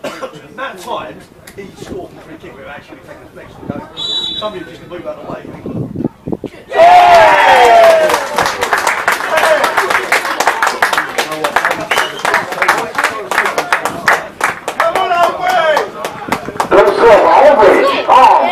the amount of times he scored the free kick, we're actually taking a deflection and going, somebody just can move out of the way. Hullbridge.